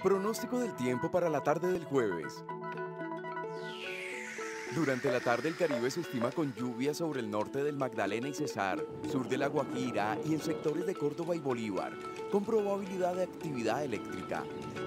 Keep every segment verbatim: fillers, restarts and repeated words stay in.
Pronóstico del tiempo para la tarde del jueves. Durante la tarde el Caribe se estima con lluvias sobre el norte del Magdalena y Cesar, sur de La Guajira y en sectores de Córdoba y Bolívar, con probabilidad de actividad eléctrica.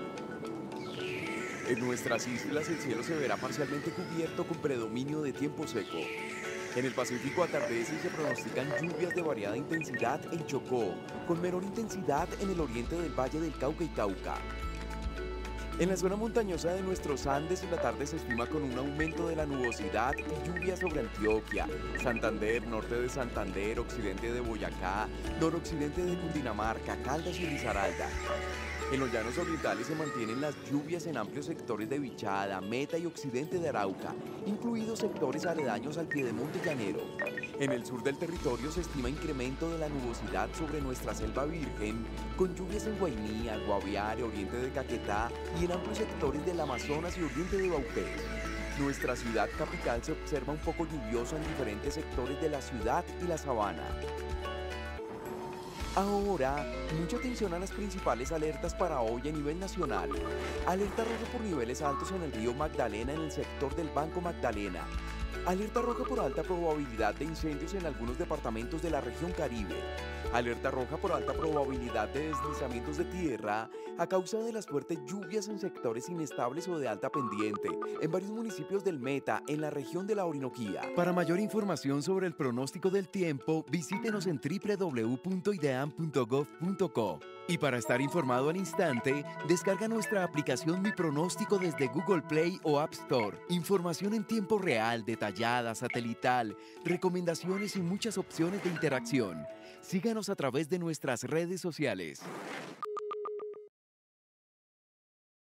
En nuestras islas el cielo se verá parcialmente cubierto con predominio de tiempo seco. En el Pacífico atardece y se pronostican lluvias de variada intensidad en Chocó, con menor intensidad en el oriente del Valle del Cauca y Cauca. En la zona montañosa de nuestros Andes, la tarde se estima con un aumento de la nubosidad y lluvia sobre Antioquia, Santander, norte de Santander, occidente de Boyacá, noroccidente de Cundinamarca, Caldas y Risaralda. En los llanos orientales se mantienen las lluvias en amplios sectores de Vichada, Meta y occidente de Arauca, incluidos sectores aledaños al piedemonte llanero. En el sur del territorio se estima incremento de la nubosidad sobre nuestra selva virgen, con lluvias en Guainía, Guaviare, oriente de Caquetá y en amplios sectores del Amazonas y oriente de Baupés. Nuestra ciudad capital se observa un poco lluviosa en diferentes sectores de la ciudad y la sabana. Ahora, mucha atención a las principales alertas para hoy a nivel nacional. Alerta roja por niveles altos en el río Magdalena en el sector del Banco Magdalena. Alerta roja por alta probabilidad de incendios en algunos departamentos de la región Caribe. Alerta roja por alta probabilidad de deslizamientos de tierra a causa de las fuertes lluvias en sectores inestables o de alta pendiente en varios municipios del Meta, en la región de la Orinoquía. Para mayor información sobre el pronóstico del tiempo, visítenos en doble u doble u doble u punto ideam punto gov punto co. Y para estar informado al instante, descarga nuestra aplicación Mi Pronóstico desde Google Play o App Store. Información en tiempo real, detallada, satelital, recomendaciones y muchas opciones de interacción. Síganos a través de nuestras redes sociales.